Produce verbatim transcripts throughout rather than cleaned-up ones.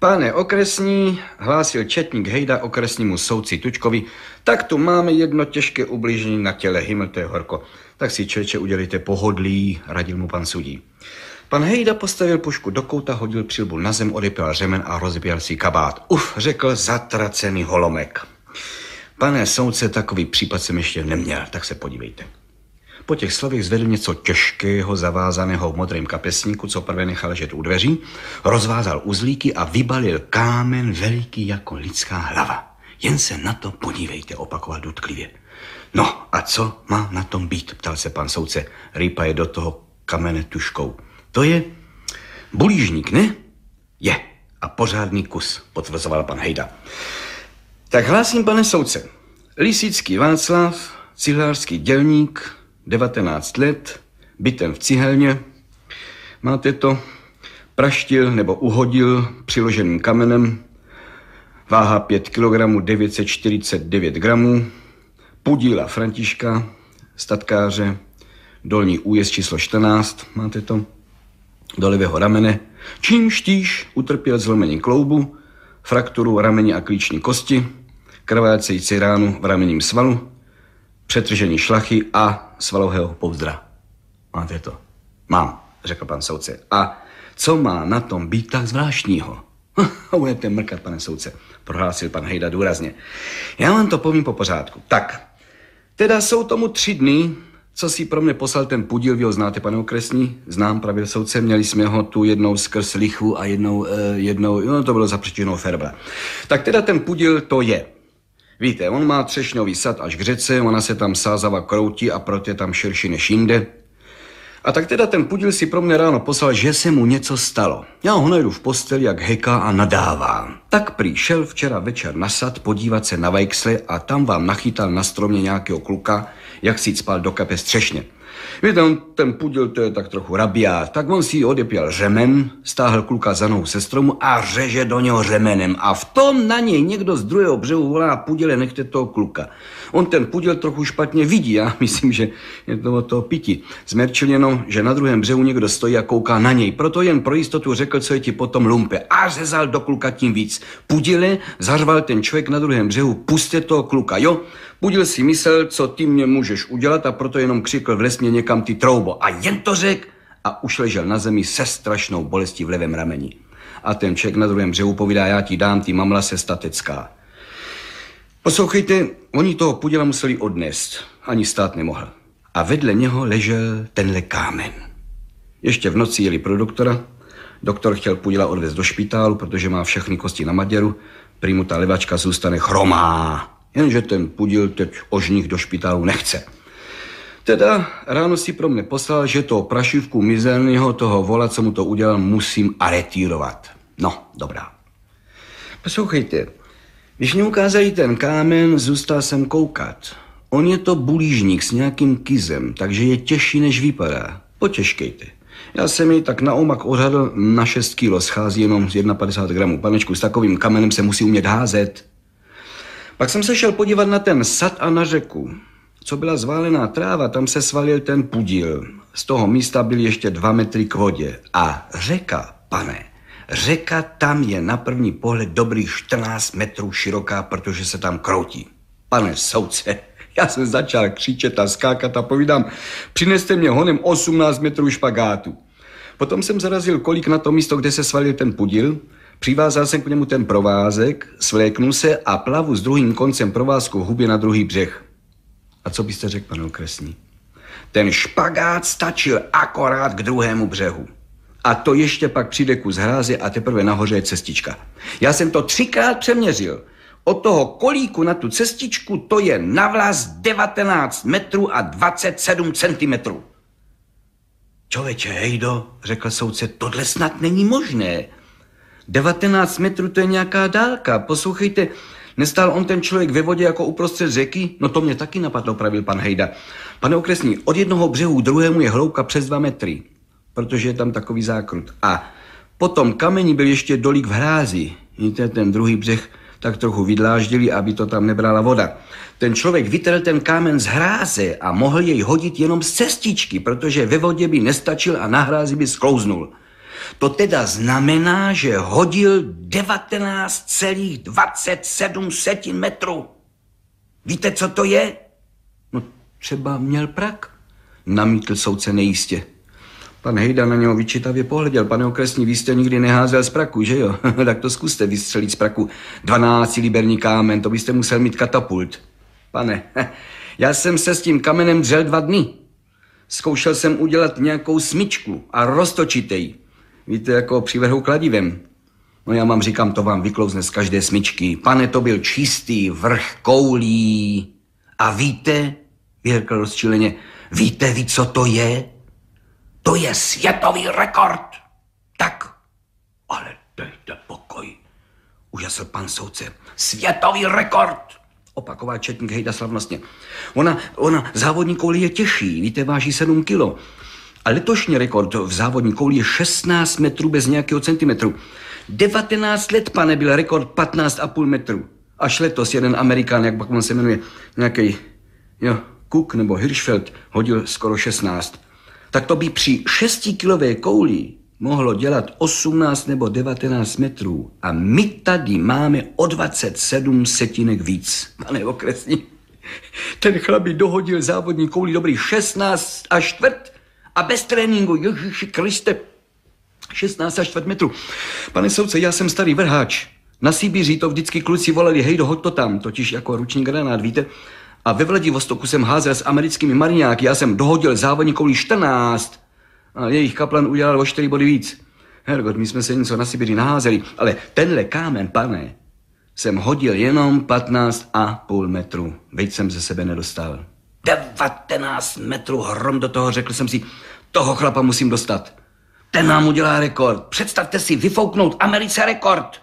Pane okresní, hlásil četník Hejda okresnímu soudci Tučkovi, tak tu máme jedno těžké ublížení na těle, hyml, to je horko. Tak si, člověče, udělejte pohodlí, radil mu pan sudí. Pan Hejda postavil pušku do kouta, hodil přilbu na zem, odepěl řemen a rozběl si kabát. Uf, řekl zatracený holomek. Pane soudce, takový případ jsem ještě neměl, tak se podívejte. Po těch slovech zvedl něco těžkého, zavázaného v modrém kapesníku, co prvé nechal ležet u dveří, rozvázal uzlíky a vybalil kámen veliký jako lidská hlava. Jen se na to podívejte, opakoval důtklivě. No a co má na tom být, ptal se pan soudce, rýpaje do toho kamene tuškou. To je bulížník, ne? Je. A pořádný kus, potvrzoval pan Hejda. Tak hlásím, pane soudce. Lisický Václav, cihlářský dělník, devatenáct let, bytem v cihelně. Máte to? Praštil nebo uhodil přiloženým kamenem. Váha pět kilogramů, devět set čtyřicet devět gramů. Pudíla Františka, statkáře, dolní újezd číslo čtrnáct. Máte to? Do levého ramene. Čímž týž utrpěl zlomení kloubu, frakturu rameni a klíční kosti, krvácející ránu v ramenním svalu, přetržení šlachy a svalového povzdra. Máte to? Mám, řekl pan soudce. A co má na tom být tak zvláštního? Budete mrkat, pane soudce, prohlásil pan Hejda důrazně. Já vám to povím po pořádku. Tak, teda jsou tomu tři dny, co si pro mě poslal ten pudíl, vy ho znáte, pane okresní? Znám, pravil soudce, měli jsme ho tu jednou skrz lichu a jednou, uh, jednou, no to bylo za přečtenou ferbla. Tak teda ten pudíl to je. Víte, on má třešňový sad až k řece, ona se tam sázava kroutí a proto je tam širší než jinde. A tak teda ten pudíl si pro mě ráno poslal, že se mu něco stalo. Já ho najdu v posteli, jak heká a nadává. Tak prý šel včera večer na sad podívat se na vajksle a tam vám nachytal na stromě nějakého kluka, jak si cpal do kapes třešně. Víte, on, ten pudíl, to je tak trochu rabiát, tak on si odepěl řemen, stáhl kluka za nohu se stromu a řeže do něho řemenem. A v tom na něj někdo z druhého břehu volá: pudíle, nechte toho kluka. On ten pudíl trochu špatně vidí, já myslím, že je to od toho pití. Zmerčil jenom, že na druhém břehu někdo stojí a kouká na něj. Proto jen pro jistotu řekl, co je ti potom lumpe. A řezal do kluka tím víc. Pudíle, zařval ten člověk na druhém břehu: puste toho kluka, jo? Pudíl si myslel, co ty mě můžeš udělat, a proto jenom křikl vlesně někam ty troubo. A jen to řek a už ležel na zemi se strašnou bolestí v levém rameni. A ten člověk na druhém břehu povídá: já ti dám, ty mamla se statecká. Poslouchejte, oni toho pudíla museli odnést. Ani stát nemohl. A vedle něho ležel tenhle kámen. Ještě v noci jeli pro doktora. Doktor chtěl pudíla odvést do špitálu, protože má všechny kosti na maděru. Prý mu ta levačka zůstane chromá. Jenže ten pudíl teď ožních do špitálu nechce. Teda ráno si pro mě poslal, že toho prašivku mizernýho, toho vola, co mu to udělal, musím aretírovat. No, dobrá. Poslouchejte, když mě ukázali ten kámen, zůstal jsem koukat. On je to bulížník s nějakým kizem, takže je těžší, než vypadá. Potěžkejte. Já jsem jej tak na omak odhadl, na šest kilo, schází jenom z padesát jedna gramů. Panečku, s takovým kamenem se musí umět házet. Pak jsem se šel podívat na ten sad a na řeku. Co byla zválená tráva, tam se svalil ten pudíl. Z toho místa byly ještě dva metry k vodě. A řeka, pane, řeka tam je na první pohled dobrých čtrnáct metrů široká, protože se tam kroutí. Pane soudce, já jsem začal křičet a skákat a povídám: přineste mě honem osmnáct metrů špagátu. Potom jsem zarazil kolik na to místo, kde se svalil ten pudíl. Přivázal jsem k němu ten provázek, svléknul se a plavu s druhým koncem provázku v hubě na druhý břeh. A co byste řekl, pane okresní? Ten špagát stačil akorát k druhému břehu. A to ještě pak přijde kus hráze a teprve nahoře je cestička. Já jsem to třikrát přeměřil. Od toho kolíku na tu cestičku to je navlas devatenáct metrů a dvacet sedm centimetrů. Člověče, Hejdo, řekl soudce, tohle snad není možné. devatenáct metrů, to je nějaká dálka. Poslouchejte, nestál on ten člověk ve vodě jako uprostřed řeky? No to mě taky napadlo, pravil pan Hejda. Pane okresní, od jednoho břehu k druhému je hloubka přes dva metry, protože je tam takový zákrut. A potom kamení byl ještě dolík v hrázi. Víte, ten druhý břeh tak trochu vydláždili, aby to tam nebrala voda. Ten člověk vytrhl ten kámen z hráze a mohl jej hodit jenom z cestičky, protože ve vodě by nestačil a na hrázi by sklouznul. To teda znamená, že hodil devatenáct celá dvacet sedm metrů. Víte, co to je? No třeba měl prak, namítl soudce nejistě. Pan Hejda na něho vyčítavě pohleděl. Pane okresní, vy jste nikdy neházel z praku, že jo? Tak to zkuste vystřelit z praku dvanáctiliberní kámen, to byste musel mít katapult. Pane, já jsem se s tím kamenem dřel dva dny. Zkoušel jsem udělat nějakou smyčku a roztočit jej. Víte, jako přivrhou kladivem. No já vám říkám, to vám vyklouzne z každé smyčky. Pane, to byl čistý vrch koulí. A víte, vyhrkl rozčileně, víte vy, co to je? To je světový rekord. Tak, ale dejte pokoj, užasl pan soudce. Světový rekord, opakoval četník Hejda slavnostně. Ona, ona závodní kouli je těžší, víte, váží sedm kilo. A letošní rekord v závodní kouli je šestnáct metrů bez nějakého centimetru. devatenáct let, pane, byl rekord patnáct a půl metru. Až letos jeden Amerikán, jak pak on se jmenuje, nějaký, jo, Cook nebo Hirschfeld, hodil skoro šestnáct. Tak to by při šestikilové kouli mohlo dělat osmnáct nebo devatenáct metrů. A my tady máme o dvacet sedm setinek víc. Pane okresní, ten chlap by dohodil závodní kouli dobrý šestnáct a čtvrt a bez tréninku, Ježíši Kriste, šestnáct a čtvrt metru. Pane soudce, já jsem starý vrháč. Na Sibiři to vždycky kluci volali, hej, dohoď to tam, totiž jako ruční granát, víte? A ve Vladivostoku jsem házel s americkými mariňáky, já jsem dohodil závodní kouli čtrnáct a jejich kaplan udělal o čtyři body víc. Hergot, my jsme se něco na Sibiři naházeli, ale tenhle kámen, pane, jsem hodil jenom patnáct a půl metru. Veď jsem ze sebe nedostal. devatenáct metrů hrom do toho, řekl jsem si, toho chlapa musím dostat. Ten nám udělá rekord. Představte si, vyfouknout Americe rekord.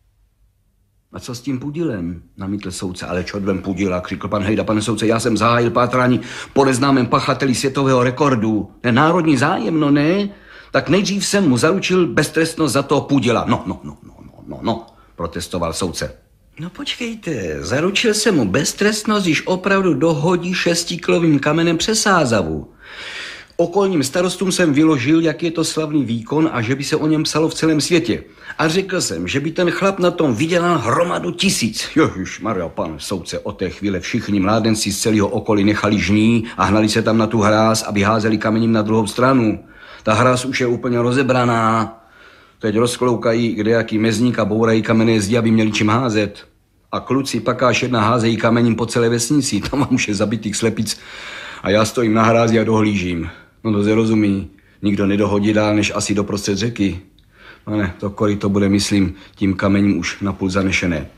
A co s tím pudilem? Namítl soudce. Ale čo dvem pudila, křikl pan Hejda. Pane soudce, já jsem zahájil pátrání po neznámém pachateli světového rekordu. Ne, národní zájem, no ne? Tak nejdřív jsem mu zaručil beztrestnost za toho pudila. No, no, no, no, no, no, no, protestoval soudce. No počkejte, zaručil jsem mu beztrestnost, když opravdu dohodí šestikilovým kamenem přes Sázavu. Okolním starostům jsem vyložil, jak je to slavný výkon a že by se o něm psalo v celém světě. A řekl jsem, že by ten chlap na tom vydělal hromadu tisíc. Ježišmarja, pan soudce, od té chvíle všichni mládenci z celého okolí nechali žní a hnali se tam na tu hráz, aby házeli kamením na druhou stranu. Ta hráz už je úplně rozebraná. Teď rozkloukají kdejaký mezník a bourají kamenné zdi, aby měli čím házet. A kluci pak až jedna házejí kamením po celé vesnici. Tam vám už je zabitých slepic a já stojím na hrázi a dohlížím. No to se rozumí, nikdo nedohodí dál, než asi do prostřed řeky. Pane, to koryto bude, myslím, tím kamením už napůl zanešené.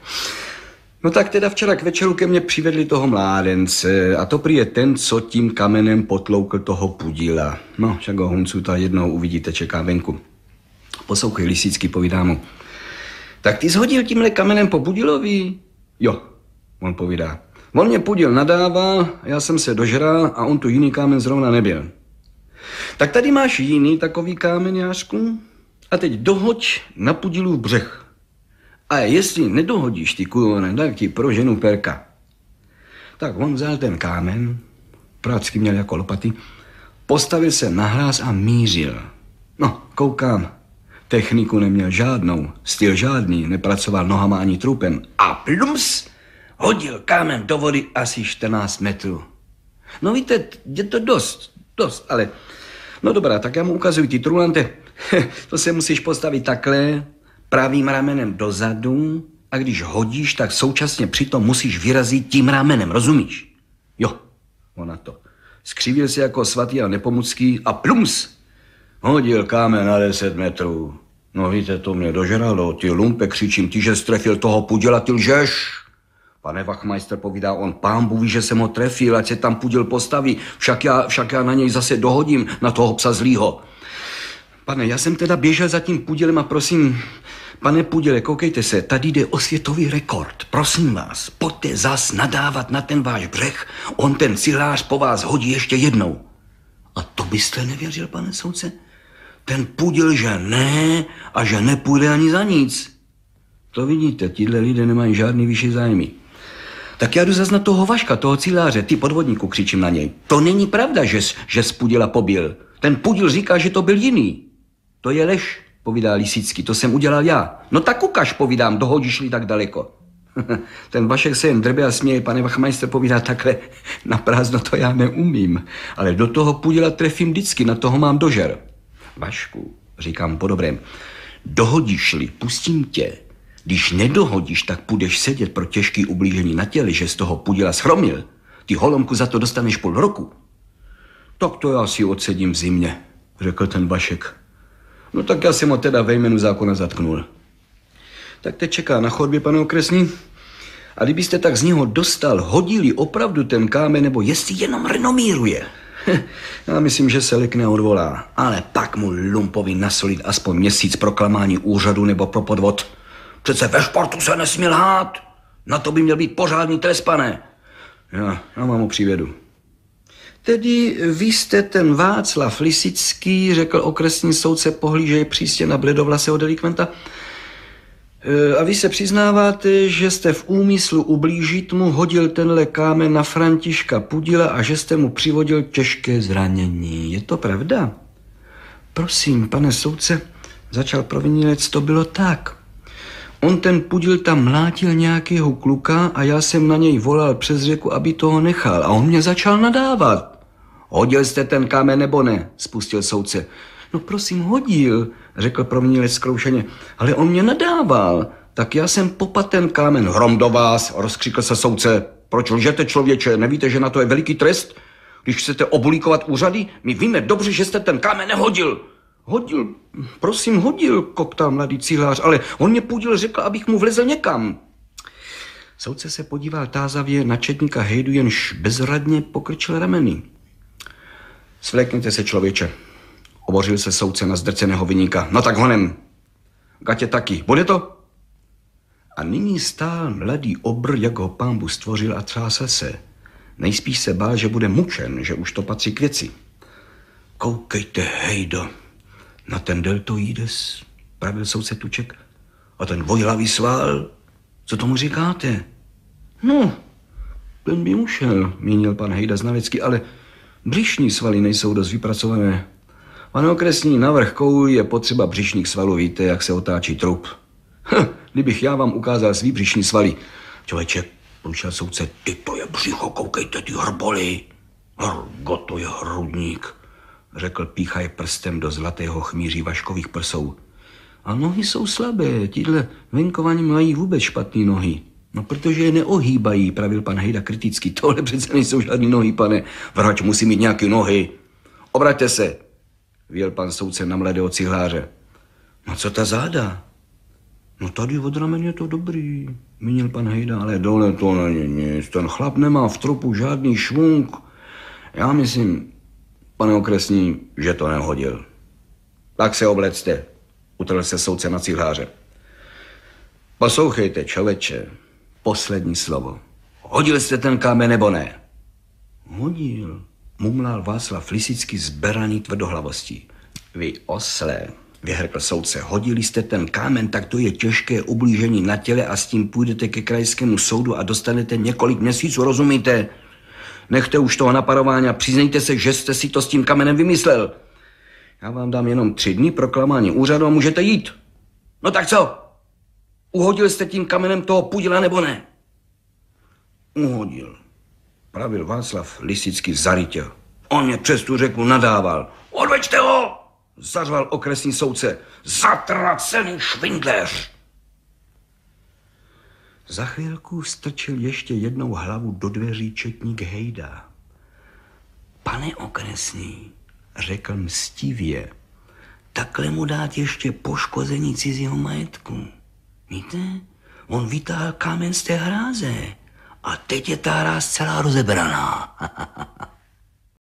No tak teda včera k večeru ke mně přivedli toho mládence a to prý je ten, co tím kamenem potloukl toho pudila. No, však ho Huncuta jednou uvidíte, čeká venku. Poslouchej, Lisický, povídá mu. Tak ty shodil tímhle kamenem po pudilovi? Jo, on povídá. On mě pudil nadává, já jsem se dožral a on tu jiný kámen zrovna nebyl. Tak tady máš jiný takový kámen, Jářku, a teď dohoď na pudilův břeh. A jestli nedohodíš ty kujone, tak ti proženu perka. Tak on vzal ten kámen, prácky měl jako lopaty, postavil se na hráz a mířil. No, koukám, techniku neměl žádnou, styl žádný, nepracoval nohama ani trupem. A plums, hodil kámen do vody asi čtrnáct metrů. No víte, je to dost, dost, ale... No dobrá, tak já mu ukazuji ty trulante. To se musíš postavit takhle, pravým ramenem dozadu a když hodíš, tak současně přitom musíš vyrazit tím ramenem, rozumíš? Jo, ona to. Skřivil se jako svatý a nepomucký a plums, hodil kámen na deset metrů. No víte, to mě dožralo, ty lumpe, křičím, ty, že strefil toho pudila, ty lžeš. Pane Wachmeister, povídá on, pán Bůh ví, že jsem ho trefil, ať se tam pudil postaví, však já, však já na něj zase dohodím, na toho psa zlýho. Pane, já jsem teda běžel za tím pudilem a prosím, pane pudile, koukejte se, tady jde o světový rekord, prosím vás, pojďte zas nadávat na ten váš břeh, on ten cihlář po vás hodí ještě jednou. A to byste nevěřil, pane soudce? Ten pudil, že ne a že nepůjde ani za nic. To vidíte, tihle lidé nemají žádný vyšší zájmy. Tak já jdu zas na toho Vaška, toho cíláře, ty podvodníku, křičím na něj. To není pravda, že, že z pudila pobil. Ten pudil říká, že to byl jiný. To je lež, povídá Lisický, to jsem udělal já. No tak ukaž, povídám, dohodíš-li tak daleko. Ten Vašek se jen drbe a směje, pane Wachmeister, povídá takhle, na prázdno to já neumím, ale do toho pudila trefím vždycky, na toho mám dožer. Vašku, říkám po dobrém, dohodíš-li, pustím tě. Když nedohodíš, tak půjdeš sedět pro těžký ublížení na těle, že z toho pudila schromil. Ty holomku za to dostaneš půl roku. Tak to já si odsedím v zimě, řekl ten Vašek. No tak já jsem ho teda ve jménu zákona zatknul. Tak teď čeká na chodbě, pane okresní. A kdybyste tak z něho dostal, hodili opravdu ten kámen, nebo jestli jenom renomíruje. Já myslím, že se lekne a odvolá. Ale pak mu lumpovi nasolit aspoň měsíc pro klamání úřadu nebo pro podvod. Přece ve športu se nesmí lhát. Na to by měl být pořádný trest, pane. Já, já vám ho přivedu. Tedy vy jste ten Václav Lisický, řekl okresní soudce pohlížej přísně na bledovlasého delikventa. A vy se přiznáváte, že jste v úmyslu ublížit mu hodil tenhle kámen na Františka Pudila a že jste mu přivodil těžké zranění. Je to pravda? Prosím, pane soudce, začal provinilec, to bylo tak. On ten Pudil tam mlátil nějakého kluka a já jsem na něj volal přes řeku, aby toho nechal. A on mě začal nadávat. Hodil jste ten kámen nebo ne? Spustil soudce. No prosím, hodil, řekl provinilec zkroušeně, ale on mě nadával. Tak já jsem popat ten kámen. Hrom do vás, rozkřikl se soudce. Proč lžete, člověče? Nevíte, že na to je veliký trest? Když chcete obulíkovat úřady, my víme dobře, že jste ten kámen nehodil. Hodil, prosím, hodil, koktal mladý cihlář, ale on mě Pudil řekl, abych mu vlezl někam. Soudce se podíval tázavě na četníka Hejdu, jenž bezradně pokrčil rameny. Svlékněte se, člověče. Obořil se soudce na zdrceného viníka. No tak honem. Gatě taky. Bude to? A nyní stál mladý obr, jak ho pánbu stvořil a třásl se. Nejspíš se bál, že bude mučen, že už to patří k věci. Koukejte, Hejdo, na ten deltoides, pravil soudce Tuček. A ten dvojhlavý sval, co tomu říkáte? No, ten by ušel, mínil pan Hejda znalecky, ale břišní svaly nejsou dost vypracované. Pane okresní, na vrch kouli je potřeba břišních svalů, víte, jak se otáčí trup. Hm, kdybych já vám ukázal svý břišní svaly. Člověče, průšel soudce, ty to je břicho, koukejte, ty hrboly. Hrgo, to je hrudník, řekl píchaj prstem do zlatého chmíří Vaškových prsou. A nohy jsou slabé, tíhle venkovaní mají vůbec špatný nohy. No, protože je neohýbají, pravil pan Hejda kriticky. Tohle přece nejsou žádný nohy, pane. Vrhač musí mít nějaké nohy. Obraťte se, vyjel pan soudce na mladého cihláře. No co ta záda? No tady od ramen je to dobrý, mínil pan Hejda, ale dole to není nic. Ten chlap nemá v trupu žádný švunk. Já myslím, pane okresní, že to nehodil. Tak se oblecte, utrhl se soudce na cihláře. Poslouchejte, člověče, poslední slovo. Hodil jste ten kámen nebo ne? Hodil, mumlal Václav Lisický zberaný tvrdohlavostí. Vy oslé, vyhrkl soudce, hodili jste ten kámen, tak to je těžké ublížení na těle a s tím půjdete ke krajskému soudu a dostanete několik měsíců, rozumíte? Nechte už toho naparování a přiznejte se, že jste si to s tím kamenem vymyslel. Já vám dám jenom tři dny pro klamání úřadu a můžete jít. No tak co? Uhodil jste tím kamenem toho Pudila nebo ne? Uhodil, pravil Václav Lisický zarytě. On mě přes tu řeku nadával. Odveďte ho! Zařval okresní soudce. Zatracený švindléř! Za chvilku strčil ještě jednou hlavu do dveří četník Hejda. Pane okresní, řekl mstivě, takhle mu dát ještě poškození cizího majetku. Víte, on vytáhl kámen z té hráze a teď je ta hráz celá rozebraná.